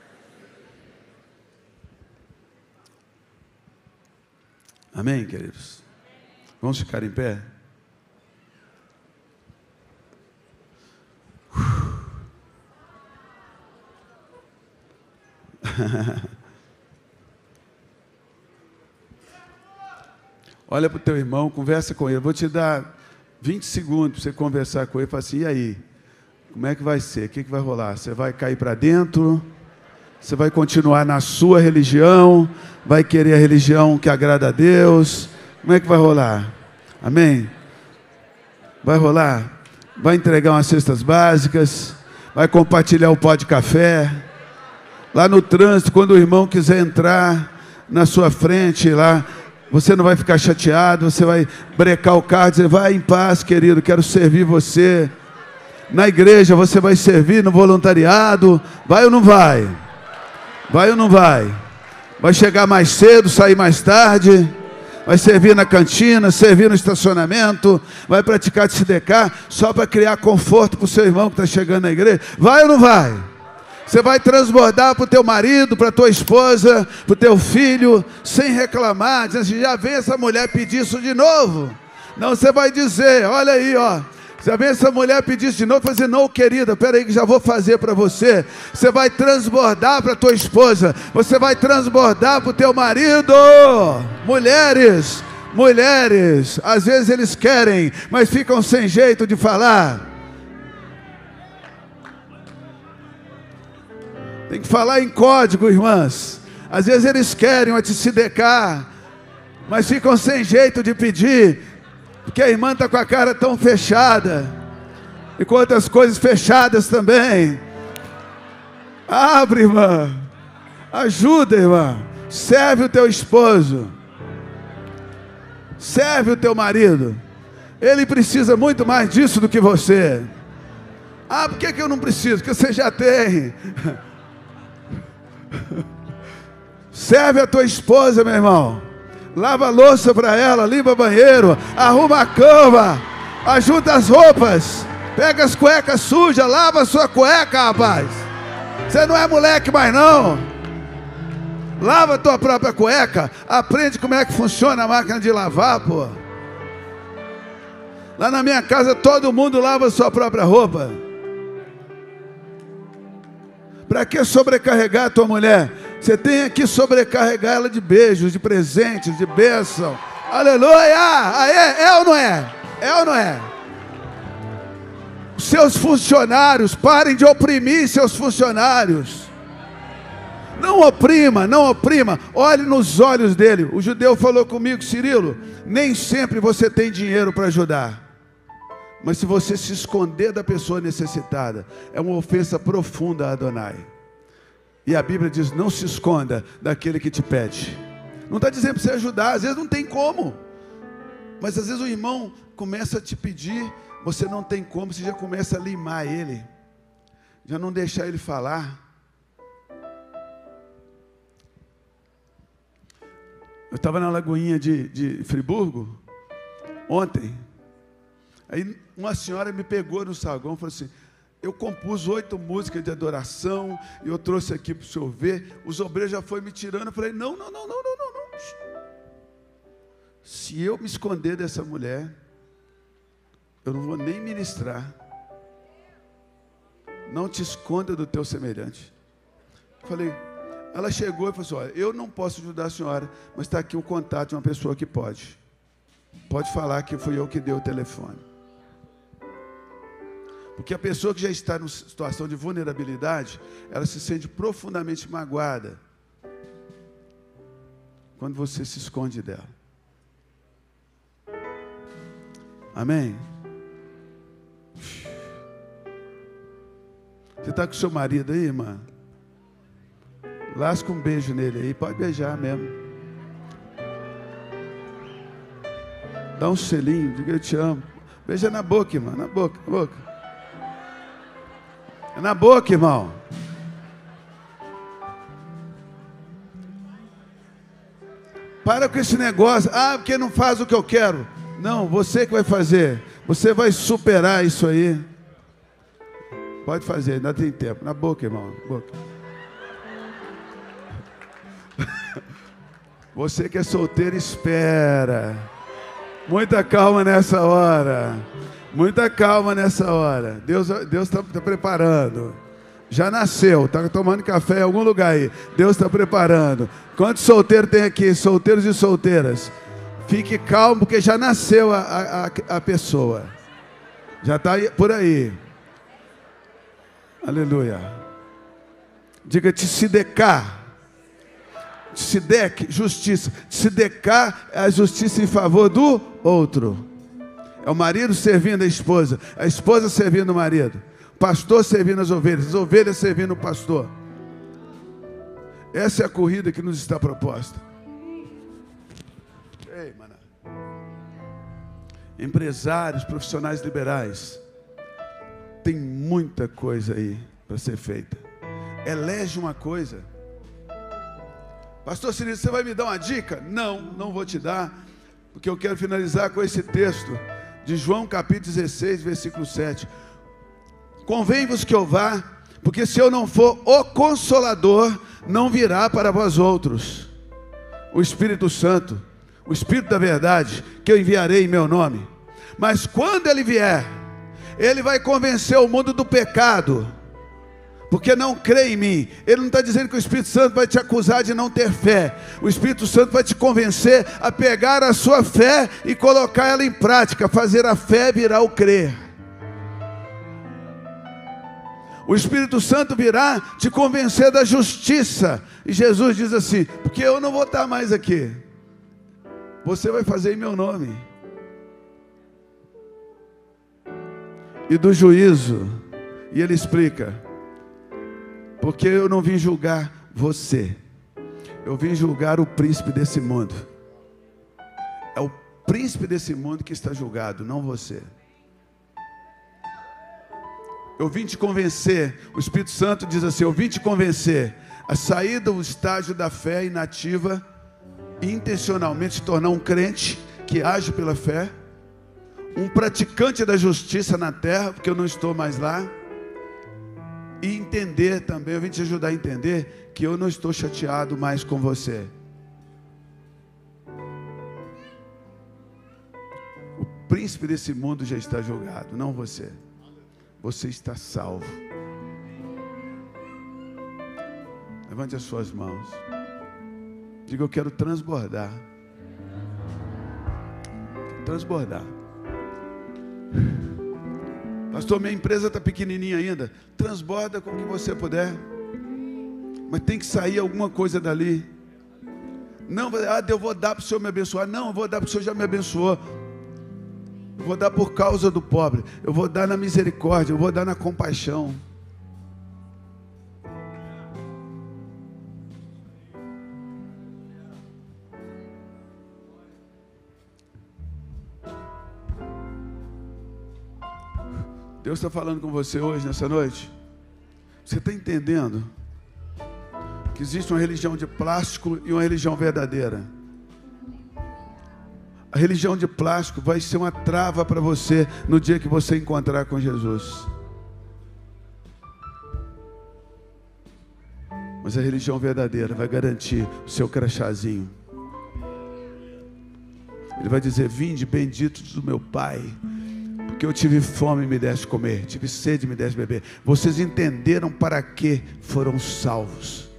Amém, queridos? Vamos ficar em pé? Olha para o teu irmão, conversa com ele. Vou te dar 20 segundos para você conversar com ele. Fala assim, e aí? Como é que vai ser? O que vai rolar? Você vai cair para dentro? Você vai continuar na sua religião? Vai querer a religião que agrada a Deus? Como é que vai rolar? Amém? Vai rolar? Vai entregar umas cestas básicas? Vai compartilhar o pó de café? Lá no trânsito, quando o irmão quiser entrar na sua frente, lá, você não vai ficar chateado, você vai brecar o carro e dizer, vai em paz, querido, quero servir você. Na igreja você vai servir no voluntariado, vai ou não vai? Vai ou não vai? Vai chegar mais cedo, sair mais tarde, vai servir na cantina, servir no estacionamento, vai praticar tzedekah só para criar conforto para o seu irmão que está chegando na igreja. Vai ou não vai? Você vai transbordar para o teu marido, para a tua esposa, para o teu filho, sem reclamar, dizendo assim, já vem essa mulher pedir isso de novo. Não, você vai dizer, olha aí, ó. Já vem essa mulher pedir isso de novo, vai dizer, não, querida, peraí que já vou fazer para você. Você vai transbordar para a tua esposa, você vai transbordar para o teu marido. Mulheres, às vezes eles querem, mas ficam sem jeito de falar. Tem que falar em código, irmãs. Às vezes eles querem uma tzedekah, mas ficam sem jeito de pedir, porque a irmã está com a cara tão fechada, e com outras coisas fechadas também. Abre, irmã. Ajuda, irmã. Serve o teu esposo. Serve o teu marido. Ele precisa muito mais disso do que você. Ah, por que eu não preciso? Porque você já tem. Serve a tua esposa, meu irmão. Lava a louça para ela, limpa o banheiro, arruma a cama, ajuda as roupas, pega as cuecas sujas, lava a sua cueca, rapaz. Você não é moleque mais não. Lava a tua própria cueca, aprende como é que funciona a máquina de lavar, pô. Lá na minha casa todo mundo lava a sua própria roupa. Para que sobrecarregar a tua mulher? Você tem que sobrecarregar ela de beijos, de presentes, de bênção. Aleluia! É ou não é? É ou não é? Seus funcionários, parem de oprimir seus funcionários. Não oprima, não oprima. Olhe nos olhos dele. O judeu falou comigo, Cirilo, nem sempre você tem dinheiro para ajudar. Mas se você se esconder da pessoa necessitada, é uma ofensa profunda a Adonai. E a Bíblia diz, não se esconda daquele que te pede. Não está dizendo para você ajudar, às vezes não tem como. Mas às vezes o irmão começa a te pedir, você não tem como, você já começa a limar ele. Já não deixar ele falar. Eu estava na Lagoinha de Friburgo, ontem. Aí uma senhora me pegou no saguão e falou assim, eu compus 8 músicas de adoração, e eu trouxe aqui para o senhor ver, os obreiros já foram me tirando. Eu falei, não. Se eu me esconder dessa mulher, eu não vou nem ministrar. Não te esconda do teu semelhante. Eu falei, ela chegou e falou assim, olha, eu não posso ajudar a senhora, mas está aqui o contato de uma pessoa que pode. Pode falar que fui eu que dei o telefone. Porque a pessoa que já está em situação de vulnerabilidade, ela se sente profundamente magoada quando você se esconde dela. Amém? Você está com o seu marido aí, irmã? Lasca um beijo nele aí, pode beijar mesmo. Dá um selinho, diga eu te amo. Beija na boca, irmã, na boca, na boca. É na boca, irmão. Para com esse negócio. Ah, porque não faz o que eu quero. Não, você que vai fazer. Você vai superar isso aí. Pode fazer, ainda tem tempo. Na boca, irmão, na boca. Você que é solteiro, espera. Muita calma nessa hora. Muita calma nessa hora. Deus está preparando. Já nasceu, está tomando café em algum lugar aí. Deus está preparando. Quantos solteiros tem aqui? Solteiros e solteiras. Fique calmo, porque já nasceu a pessoa. Já está por aí. Aleluia. Diga tzideká. Tzidek, justiça. Tzideká é a justiça em favor do outro. É o marido servindo a esposa servindo o marido, o pastor servindo as ovelhas servindo o pastor. Essa é a corrida que nos está proposta. Ei, maná. Empresários, profissionais liberais, tem muita coisa aí para ser feita. Elege uma coisa. Pastor Cirilo, você vai me dar uma dica? Não vou te dar, porque eu quero finalizar com esse texto de João capítulo 16, versículo 7. Convém-vos que eu vá, porque se eu não for o Consolador, não virá para vós outros o Espírito Santo, o Espírito da verdade, que eu enviarei em meu nome. Mas quando ele vier, ele vai convencer o mundo do pecado, porque não crê em mim. Ele não está dizendo que o Espírito Santo vai te acusar de não ter fé. O Espírito Santo vai te convencer a pegar a sua fé e colocar ela em prática, fazer a fé virar o crer. O Espírito Santo virá te convencer da justiça. E Jesus diz assim: porque eu não vou estar mais aqui, você vai fazer em meu nome. E do juízo. E ele explica: porque eu não vim julgar você, eu vim julgar o príncipe desse mundo. É o príncipe desse mundo que está julgado, não você. Eu vim te convencer. O Espírito Santo diz assim: eu vim te convencer a sair do estágio da fé inativa e intencionalmente se tornar um crente que age pela fé, um praticante da justiça na terra, porque eu não estou mais lá. E entender também, eu vim te ajudar a entender que eu não estou chateado mais com você. O príncipe desse mundo já está julgado, não você. Você está salvo. Levante as suas mãos. Diga: eu quero transbordar. Transbordar. Pastor, minha empresa está pequenininha ainda. Transborda com o que você puder. Mas tem que sair alguma coisa dali. Não, eu vou dar para o Senhor me abençoar. Não, eu vou dar para o Senhor já me abençoou. Eu vou dar por causa do pobre. Eu vou dar na misericórdia. Eu vou dar na compaixão. Deus está falando com você hoje, nessa noite. Você está entendendo que existe uma religião de plástico e uma religião verdadeira? A religião de plástico vai ser uma trava para você no dia que você encontrar com Jesus. Mas a religião verdadeira vai garantir o seu crachazinho. Ele vai dizer: vinde benditos do meu Pai, porque eu tive fome e me deste comer, tive sede e me deste beber. Vocês entenderam para que foram salvos.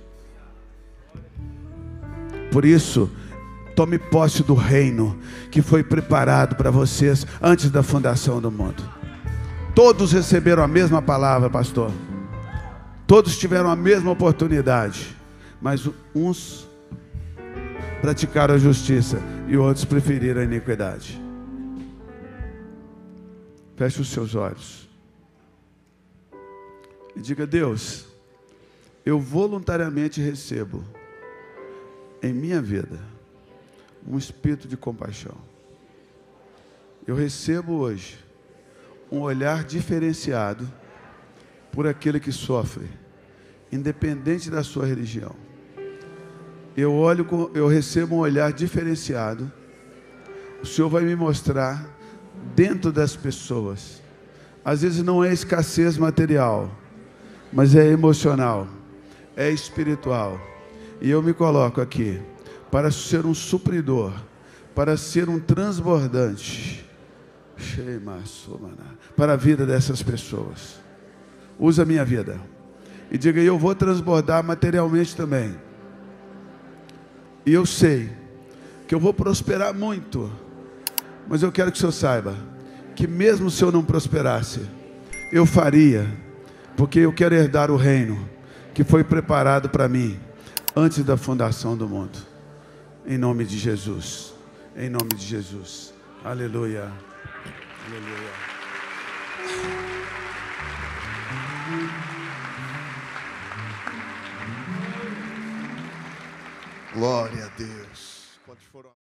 Por isso, tome posse do reino que foi preparado para vocês antes da fundação do mundo. Todos receberam a mesma palavra, pastor. Todos tiveram a mesma oportunidade, mas uns praticaram a justiça e outros preferiram a iniquidade. Feche os seus olhos e diga: Deus, eu voluntariamente recebo em minha vida um espírito de compaixão. Eu recebo hoje um olhar diferenciado por aquele que sofre, independente da sua religião. Eu recebo um olhar diferenciado. O Senhor vai me mostrar dentro das pessoas. Às vezes não é escassez material, mas é emocional, é espiritual. E eu me coloco aqui para ser um supridor, para ser um transbordante para a vida dessas pessoas. Usa a minha vida e diga: eu vou transbordar materialmente também. E eu sei que eu vou prosperar muito. Mas eu quero que o senhor saiba que mesmo se eu não prosperasse, eu faria, porque eu quero herdar o reino que foi preparado para mim antes da fundação do mundo. Em nome de Jesus. Em nome de Jesus. Aleluia. Aleluia. Glória a Deus. Quantos foram